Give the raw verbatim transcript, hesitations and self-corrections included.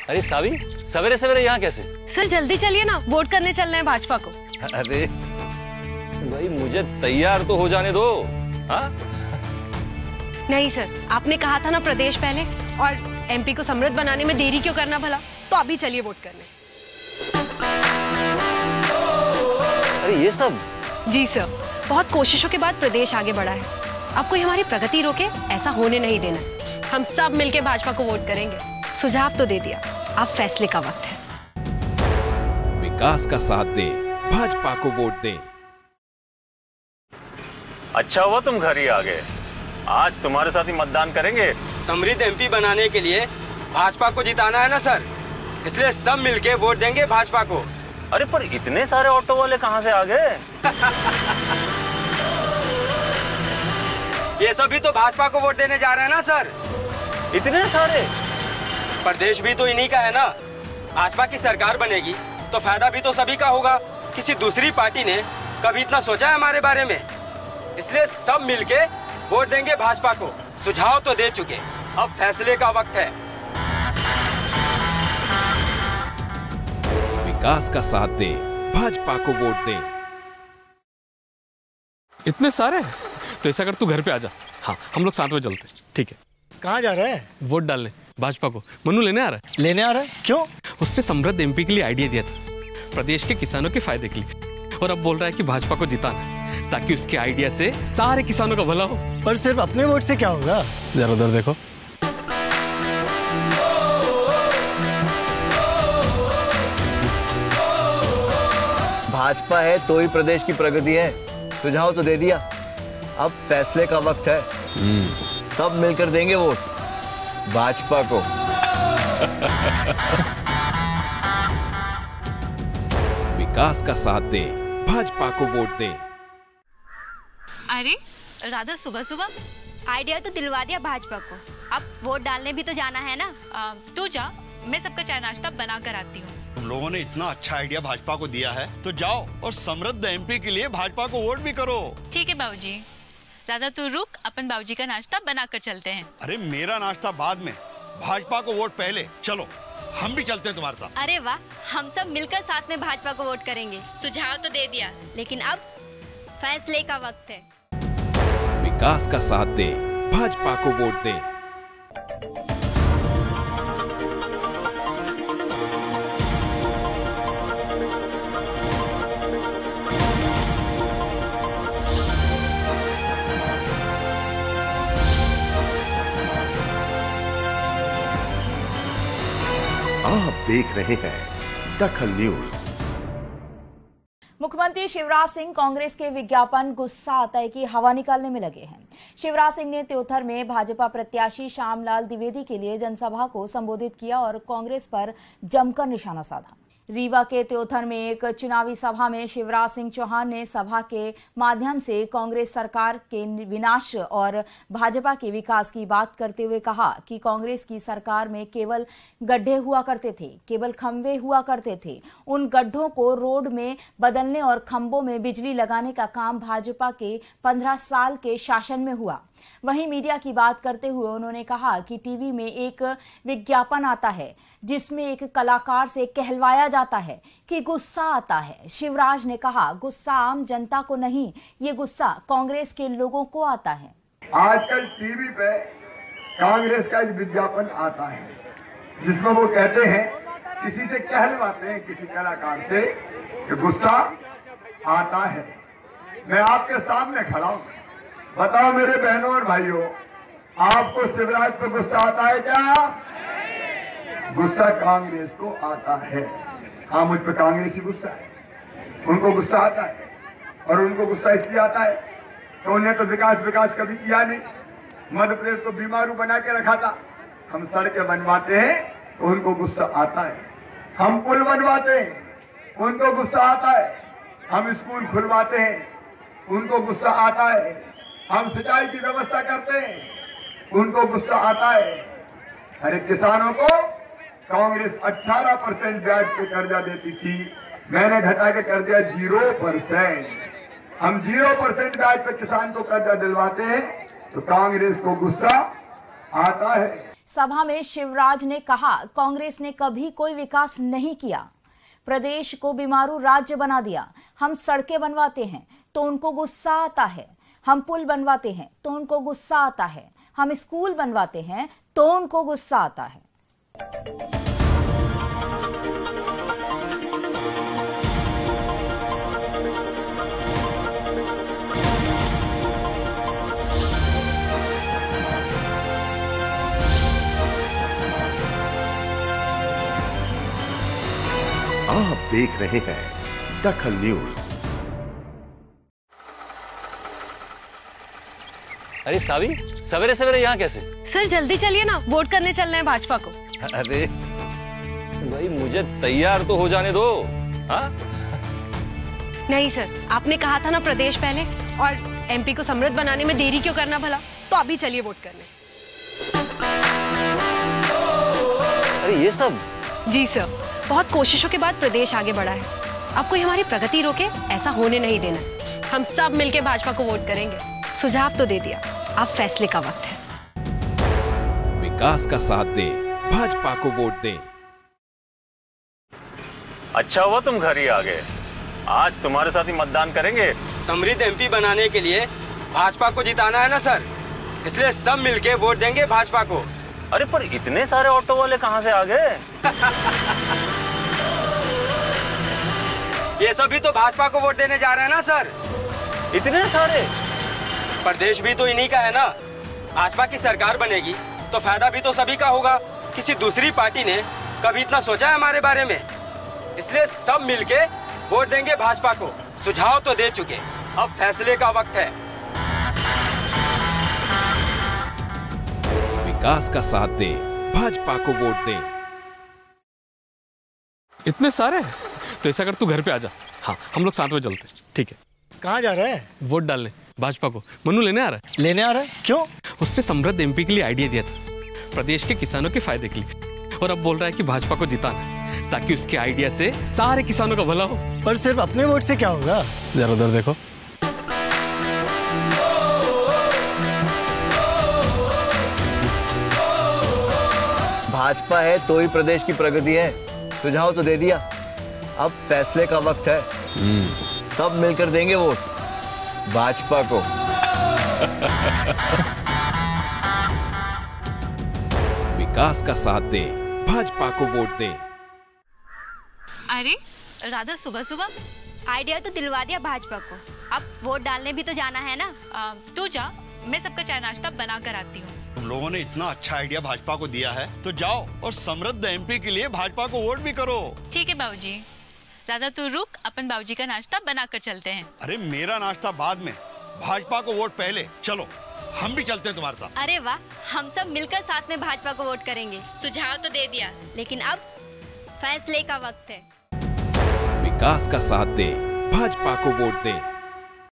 अरे सावी, सवेरे सवेरे यहाँ कैसे? सर जल्दी चलिए ना, वोट करने चलना है भाजपा को। अरे भाई मुझे तैयार तो हो जाने दो। हाँ? नहीं सर, आपने कहा था ना प्रदेश पहले, और एमपी को समृद्ध बनाने में देरी क्यों करना भला? तो अभी चलिए वोट करने। अरे ये सब? जी सर, बहुत कोशिशों के बाद प्रदेश आगे बढ़ा है। अब कोई हमारी प्रगति रोके ऐसा होने नहीं देना। हम सब मिलके भाजपा को वोट करेंगे। सुझाव तो दे दिया, अब फैसले का वक्त है। विकास का साथ दे, भाजपा को वोट दें। अच्छा हुआ तुम घर ही आ गए। आज तुम्हारे साथ ही मतदान करेंगे। समृद्ध एमपी बनाने के लिए भाजपा को जिताना है ना सर, इसलिए सब मिलके वोट देंगे भाजपा को। अरे पर इतने सारे ऑटो वाले कहाँ से आ गए? ये सभी तो भाजपा को वोट देने जा रहे हैं ना सर। इतने सारे? प्रदेश भी तो इन्हीं का है ना। भाजपा की सरकार बनेगी तो फायदा भी तो सभी का होगा। किसी दूसरी पार्टी ने कभी इतना सोचा है हमारे बारे में? इसलिए सब मिलके वोट देंगे भाजपा को। सुझाव तो दे चुके, अब फैसले का वक्त है। विकास का साथ दे, भाजपा को वोट दें। इतने सारे? तो ऐसा कर, तू घर पे आ जा। हाँ, हम लोग साथ में चलते। ठीक है। कहाँ जा रहे हैं? वोट डालने भाजपा को। मनु लेने आ रहा है। लेने आ रहा है? क्यों? उसने समृद्ध एमपी के लिए आइडिया दिया था, प्रदेश के किसानों के फायदे के लिए, और अब बोल रहा है कि भाजपा को जिताना ताकि उसके आइडिया से सारे किसानों का भला हो। पर सिर्फ अपने वोट से क्या होगा? जरा उधर देखो। भाजपा है तो ही प्रदेश की प्रगति है। सुझाव तो दे दिया, अब फैसले का वक्त है। सब मिलकर देंगे वोट भाजपा को। विकास का साथ दे, भाजपा को वोट दें। अरे राधा, सुबह सुबह आइडिया तो दिलवा दिया भाजपा को, अब वोट डालने भी तो जाना है ना। आ, तू जा, मैं सबका चाय नाश्ता बना कर आती हूँ। तुम लोगों ने इतना अच्छा आइडिया भाजपा को दिया है तो जाओ और समृद्ध एमपी के लिए भाजपा को वोट भी करो। ठीक है बाबूजी। राधा तू रुक, अपन बाबूजी का नाश्ता बना कर चलते हैं। अरे मेरा नाश्ता बाद में, भाजपा को वोट पहले। चलो हम भी चलते हैं तुम्हारे साथ। अरे वाह, हम सब मिलकर साथ में भाजपा को वोट करेंगे। सुझाव तो दे दिया, लेकिन अब फैसले का वक्त है। विकास का साथ दे, भाजपा को वोट दें। आप देख रहे हैं दखल न्यूज। मुख्यमंत्री शिवराज सिंह कांग्रेस के विज्ञापन गुस्सा आता है कि हवा निकालने में लगे हैं। शिवराज सिंह ने त्योथर में भाजपा प्रत्याशी श्यामलाल द्विवेदी के लिए जनसभा को संबोधित किया और कांग्रेस पर जमकर निशाना साधा। रीवा के त्योथर में एक चुनावी सभा में शिवराज सिंह चौहान ने सभा के माध्यम से कांग्रेस सरकार के विनाश और भाजपा के विकास की बात करते हुए कहा कि कांग्रेस की सरकार में केवल गड्ढे हुआ करते थे, केवल खंभे हुआ करते थे। उन गड्ढों को रोड में बदलने और खंभों में बिजली लगाने का काम भाजपा के पंद्रह साल के शासन में हुआ। वहीं मीडिया की बात करते हुए उन्होंने कहा कि टीवी में एक विज्ञापन आता है जिसमें एक कलाकार से कहलवाया जाता है कि गुस्सा आता है। शिवराज ने कहा, गुस्सा आम जनता को नहीं, ये गुस्सा कांग्रेस के लोगों को आता है। आजकल टीवी पे कांग्रेस का एक विज्ञापन आता है जिसमें वो कहते हैं, किसी से कहलवाते हैं, किसी कलाकार से, कि गुस्सा आता है। मैं आपके सामने खड़ा हूं, बताओ मेरे बहनों और भाइयों, आपको शिवराज पे गुस्सा आता है क्या? गुस्सा कांग्रेस को आता है। हाँ, मुझ पे कांग्रेस ही गुस्सा है, उनको गुस्सा आता है। और उनको गुस्सा इसलिए आता है तो उन्हें तो विकास विकास कभी किया नहीं। मध्य प्रदेश को बीमारू बना के रखा था। हम सड़कें बनवाते हैं तो उनको गुस्सा आता है, हम पुल बनवाते हैं उनको गुस्सा आता है, हम स्कूल खुलवाते हैं उनको गुस्सा आता है, हम सिंचाई की व्यवस्था करते हैं उनको गुस्सा आता है। हर एक किसानों को कांग्रेस अठारह परसेंट ब्याज पे कर्जा देती थी, मैंने घटा के कर दिया जीरो परसेंट। हम जीरो परसेंट ब्याज पे किसान को कर्जा दिलवाते हैं तो कांग्रेस को गुस्सा आता है। सभा में शिवराज ने कहा, कांग्रेस ने कभी कोई विकास नहीं किया, प्रदेश को बीमारू राज्य बना दिया। हम सड़कें बनवाते हैं तो उनको गुस्सा आता है, हम पुल बनवाते हैं तो उनको गुस्सा आता है, हम स्कूल बनवाते हैं तो उनको गुस्सा आता है। आप देख रहे हैं दखल न्यूज। अरे सावी, सवेरे सवेरे यहाँ कैसे? सर जल्दी चलिए ना, वोट करने चलना है भाजपा को। अरे भाई मुझे तैयार तो हो जाने दो। हाँ? नहीं सर, आपने कहा था ना प्रदेश पहले, और एमपी को समृद्ध बनाने में देरी क्यों करना भला? तो अभी चलिए वोट करने। अरे ये सब? जी सर, बहुत कोशिशों के बाद प्रदेश आगे बढ़ा है। अब कोई हमारी प्रगति रोके, ऐसा होने नहीं देना। हम सब मिलके भाजपा को वोट करेंगे। सुझाव तो दे दिया, अब फैसले का वक्त है। विकास का साथ दे, भाजपा को वोट दें। अच्छा हुआ तुम घर ही आ गए। आज तुम्हारे साथ ही मतदान करेंगे। समृद्ध एमपी बनाने के लिए भाजपा को जिताना है ना सर, इसलिए सब मिलके वोट देंगे भाजपा को। अरे पर इतने सारे ऑटो वाले कहाँ से आ गए? ये सभी तो भाजपा को वोट देने जा रहे हैं ना सर। इतने सारे? प्रदेश भी तो इन्हीं का है ना। भाजपा की सरकार बनेगी तो फायदा भी तो सभी का होगा। किसी दूसरी पार्टी ने कभी इतना सोचा है हमारे बारे में? इसलिए सब मिलके वोट देंगे भाजपा को। सुझाव तो दे चुके, अब फैसले का वक्त है। विकास का साथ दे, भाजपा को वोट दें। इतने सारे? तो ऐसा कर, तू घर पे आ जा। हाँ, हम लोग साथ में चलते। ठीक है। कहाँ जा रहा है? वोट डालने भाजपा को। मनु लेने आ रहा है। लेने आ रहा है? क्यों? उसने समृद्ध एमपी के लिए आइडिया दिया था, प्रदेश के किसानों के फायदे के लिए, और अब बोल रहा है कि भाजपा को जिताना, ताकि उसके आइडिया से सारे किसानों का भला हो। पर सिर्फ अपने वोट से क्या होगा? जरा उधर देखो। भाजपा है तो ही प्रदेश की प्रगति है। सुझाव तो दे दिया, अब फैसले का वक्त है। सब मिलकर देंगे वोट भाजपा को। विकास का साथ दे, भाजपा को वोट दें। अरे राधा, सुबह सुबह आइडिया तो दिलवा दिया भाजपा को, अब वोट डालने भी तो जाना है ना। आ, तू जा, मैं सबका चाय नाश्ता बना कर आती हूँ। तुम लोगों ने इतना अच्छा आइडिया भाजपा को दिया है तो जाओ और समृद्ध एमपी के लिए भाजपा को वोट भी करो। ठीक है बाबूजी। राधा तू रुक, अपन बाबूजी का नाश्ता बना कर चलते हैं। अरे मेरा नाश्ता बाद में, भाजपा को वोट पहले। चलो हम भी चलते हैं तुम्हारे साथ। अरे वाह, हम सब मिलकर साथ में भाजपा को वोट करेंगे। सुझाव तो दे दिया, लेकिन अब फैसले का वक्त है। विकास का साथ दे, भाजपा को वोट दें।